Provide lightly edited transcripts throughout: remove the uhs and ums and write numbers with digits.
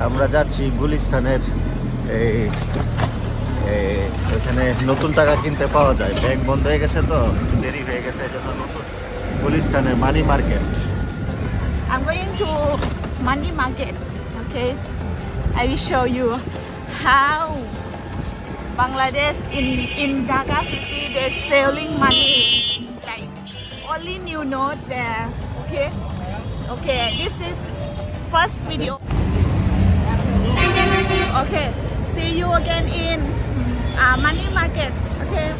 আমরা যাচ্ছি গুলিস্তানের ওইখানে নতুন টাকা কিনতে পাওয়া যায়, ব্যাংক বন্ধ হয়ে গেছে তো দেরি হয়ে গেছে, এই জন্য নতুন গুলিস্তানের money market. I'm going to money market. Okay, I will show you how Bangladesh in Dhaka city they're selling money, like only new note there. Okay, this is first video. Okay, see you again in money market. Okay.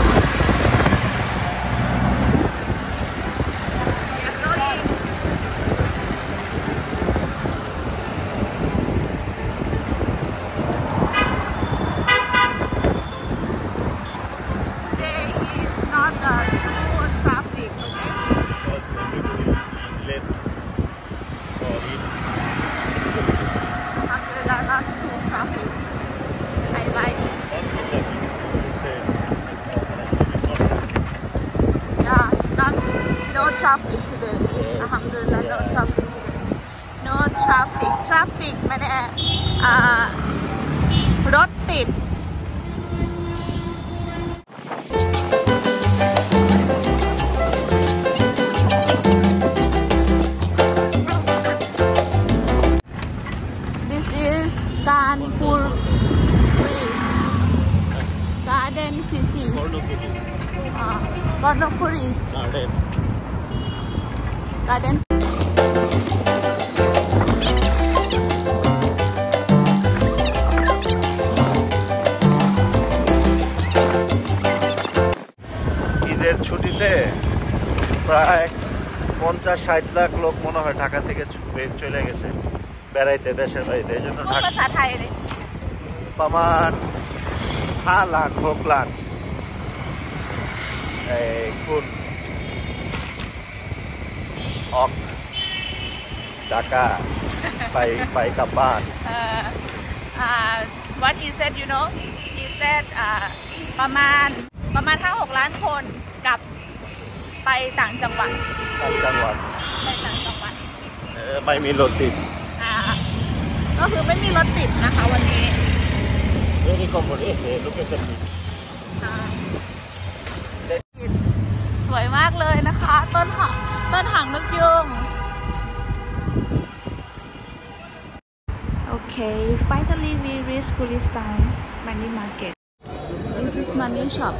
Traffic today. Alhamdulillah, no traffic today. No traffic. Traffic ไม่ได้รถติด This is Kanpur Garden City. Karnapuri Garden. ঈদের ছুটিতে প্রায় 50-60 লাখ লোক মনে হয় ঢাকা থেকে চলে গেছে বেড়াইতে দেশের বাড়িতে, এই জন্যประมาณ 5 lakh 6 লাখคุณออกDhaka ไปกลับบ้าน What he said, you know, he said ประมาณ 5-6 ล้านคนกลับไปต่างจังหวัดไปต่างจังหวัดไม่มีรถติดก็คือไม่มีรถติดนะคะวันนี้นี่ก็หมดลูกเป็นสวยมากเลยนะคะต้นหางนกยูง Okay, finally we reached Gulistan Money Market. This is money shop.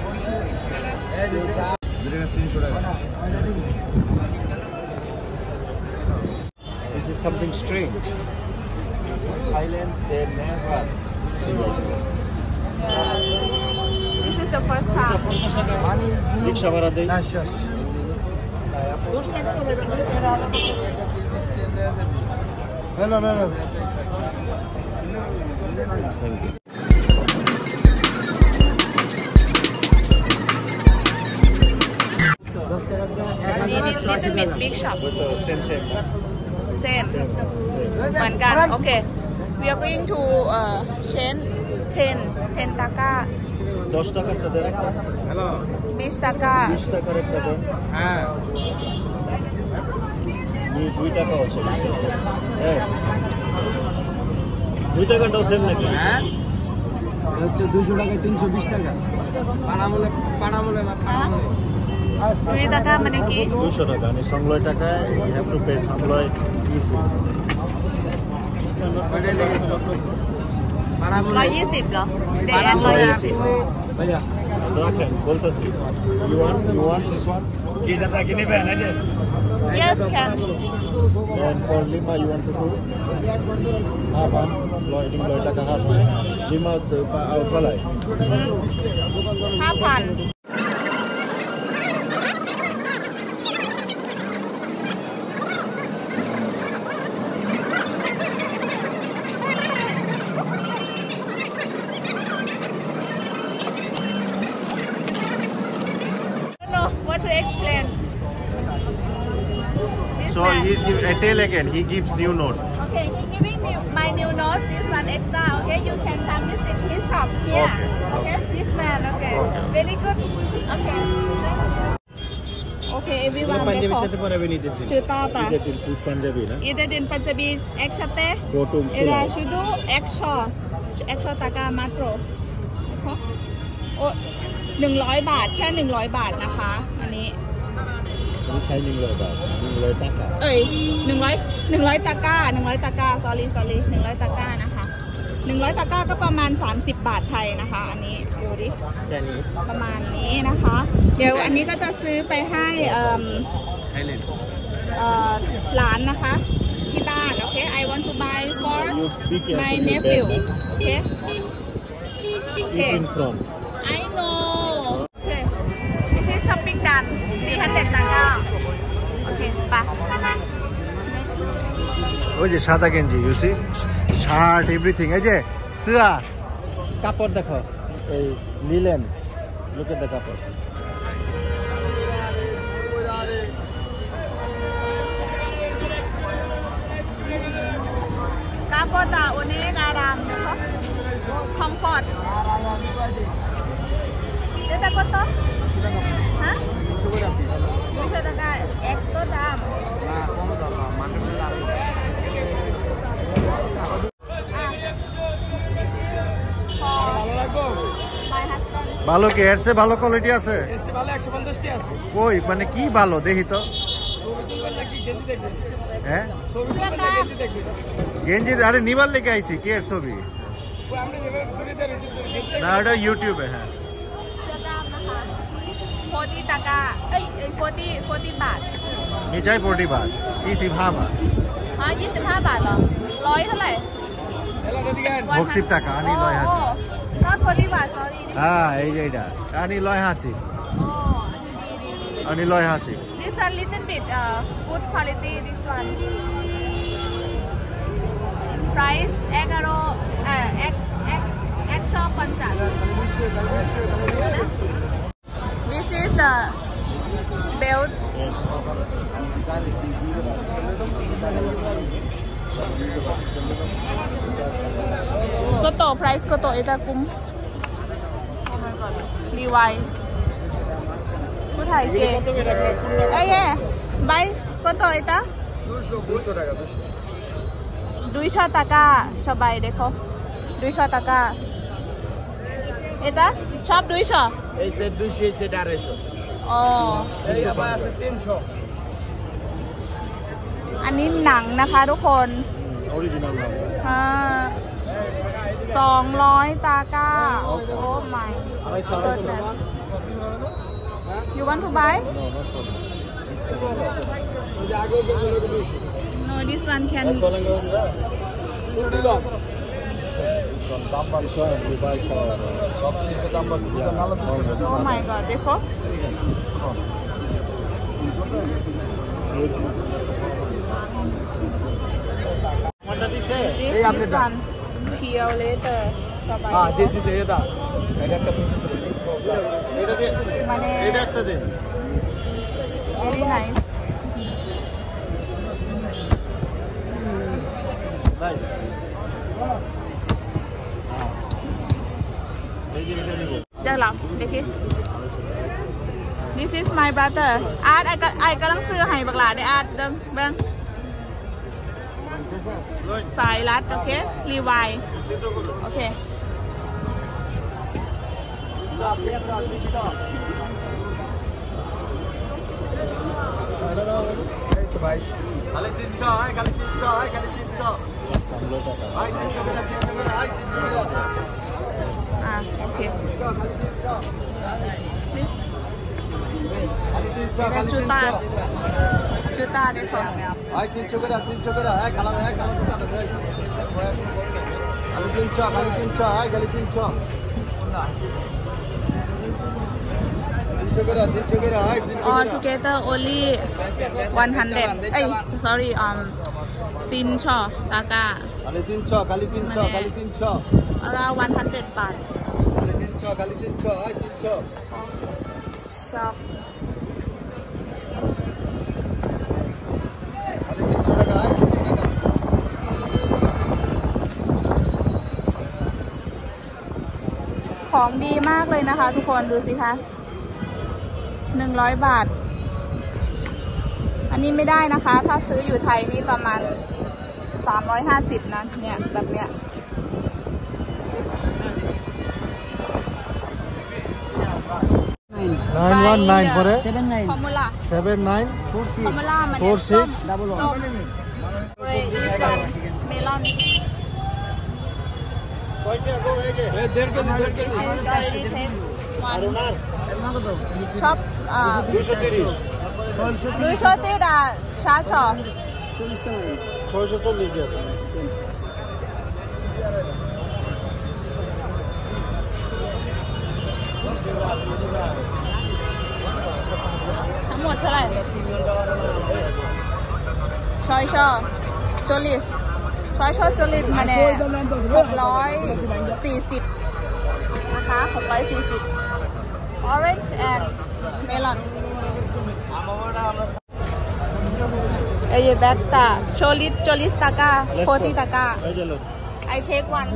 This is something strange. Thailand, they never see like this. This is the first time. Rickshaw ভাড়া দেই। No. Thank you. Little bit big shop. Same. Same. เหมือนกัน Okay. We are going to change 10 টাকা 10 টাকা একটা দেন একটা 20 টাকা 20 টাকার একটা দেন হ্যাঁ 2 টাকা আছে হ্যাঁ 2 টাকাটাও সেম নাকি হ্যাঁ হচ্ছে 200 টাকায় 320 টাকা পানামলে 2 টাকা মানে কি 200 টাকা মানে 100 টাকায় you have to pay 100 easy 120เหรอ भैया राखें बोलतेছি you want this one কি চাচা কি নেবেন এই যে Yes can and for lima you want to do half loading টাকা half lima তোเอาเท่าไหร่ 5,000to explain. So he's giving tell again. He gives new note. Okay, he giving me my new note. This one extra. Okay, you can come visit his shop here. Okay, this man. Okay, very good. Okay. Okay, everyone. Punjabi সাথে পরে আমি নিতে চাই Cerita apa? এটা food Punjabi না Ida din Punjabi eksathte. Gotum Ida শুধু 100 টাকা মাত্রโอ้100 บาทแค่100 บาทนะคะอันนี้นี่ใช้100 บาท100 টাকা เอ้ย100 ตะกร้า100 ตะกร้า sorry 100 ตะกร้านะคะ100 ตะกร้าก็ประมาณ30 บาทไทยนะคะอันนี้ดูดิประมาณนี้นะคะเดี๋ยวอันนี้ก็จะซื้อไปให้ร้านนะคะที่บ้านโอเค I want to buy for my nephew โอเค in front I know okay this is shopping done 400 ตะกร้าโอเคไป ওই যে সাদা গেঞ্জি you see শার্ট এভরিথিং এই যে สื้อ কাপড় দেখো এই লিলেন look at the কাপড় Kapoda unik aram nako. Comfort. Ito koto? Ha? Bisa taka extra dam. ভালো কি এর চেয়ে ভালো কোয়ালিটি আছে এর চেয়ে ভালো 150 টি আছে কই মানে কি ভালো দেখি তো হ্যাঁ গেঞ্জি আরে নিবার লেগে আইছি কি এর ছবি না এটা ইউটিউবে হ্যাঁ 40 টাকা40 บาทมีใช่40 บาท25 บาท 25 บาทเหรอ100เท่าไหร่ 60 টাকাอันนี้150 not 40 บาท sorry এই যে এটাอันนี้150อันนี้150 this a little bit good quality this one price this is the belt Koto price koto ita kum oh my god Levi Ku thai ke eh buy koto ita 200 টাকা 200 টাকা সবাই দেখো 200 টাকা এটা সব 200 এই সেট 200 এই সেট 250 อ๋อ এই আবার আছে 300 อันนี้หนังนะคะทุกคนออริจินัลหนัง 200 ตาก้า Oh my goodness You want to buy? No, this one can Oh my god, देखो This one Peel later this is এটা এটা একটা দিন Very nice নাইস ได้หรอदेखिए This is my brother อาร์ตไอ้กำลังซื้อให้บักหลาได้อาร์ตเดิมเบิ้งสายรัดโอเครีไวโอเค খালি 300 খালি 300 খালি 300 โอเค This এটা জুতা দেখো ভাই 300 করে খালা ভাই খালা খালি 300 খালি 300 300 করে all together only 100 sorry 300 টাকা খালি 300 খালি 300 around 100 บาท খালি 300 shopของดีมากเลยนะคะทุกคนดูสิคะ100 บาทอันนี้ไม่ได้นะคะถ้าซื้ออยู่ไทยนี่ประมาณ350นะเนี่ยแบบเนี้ย 919 পরে ฟอร์มูล่า 79 ฟอร์มูล่ามัน 46 ส้มเรย์อีสเมลอนชอบ230 440 640 diyor. ทั้งหมดเท่าไหร่ชอยโจลิสมาแน่640นะคะ640 orange and melon เอ้ยแบกตาโจลิสตากา40 টাকা I take one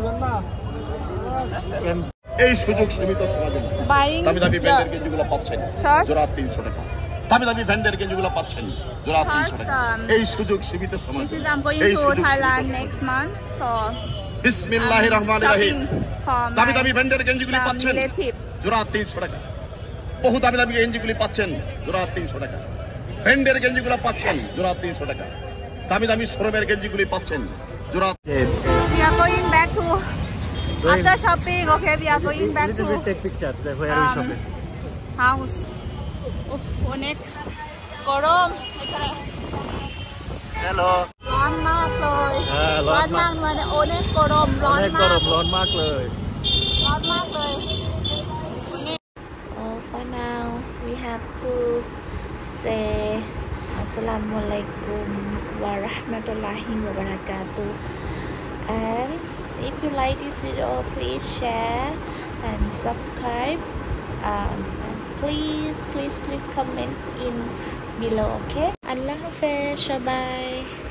এই সুযোগ সীমিত সমাধান buying দামি দামি ব্র্যান্ডের গেঞ্জিগুলো পাচ্ছেন shorts জোড়া 300 টাকা দামি দামি ব্র্যান্ডের গেঞ্জিগুলো পাচ্ছেন জোড়া 300 টাকা এই সুযোগ সীমিত this সমাধান is I'm going to Thailand next month so বিসমিল্লাহির রহমানির রহিম for দামি my দামি ব্র্যান্ডের গেঞ্জিগুলি some পাচ্ছেন relatives জোড়া 300 টাকা বহু দামি দামি গেঞ্জিগুলি পাচ্ছেন জোড়া 300 টাকা ব্র্যান্ডের গেঞ্জিগুলো পাচ্ছেন জোড়া 300 টাকা দামি দামি শোরুমের গেঞ্জিগুলি পাচ্ছেন জোড়া we are going back to after shopping okay we are going back to take picture where we shopping house অনেক গরম এখানে হ্যালো ร้อนมากเลยร้อนมาก মানে অনেক গরমร้อน অনেক มาก গরমร้อนมากเลยร้อนมากเลย So for now we have to say Assalamualaikum warahmatullahi wabarakatuh, and if you like this video please share and subscribe, and please comment in below, okay? Allah Hafiz, bye.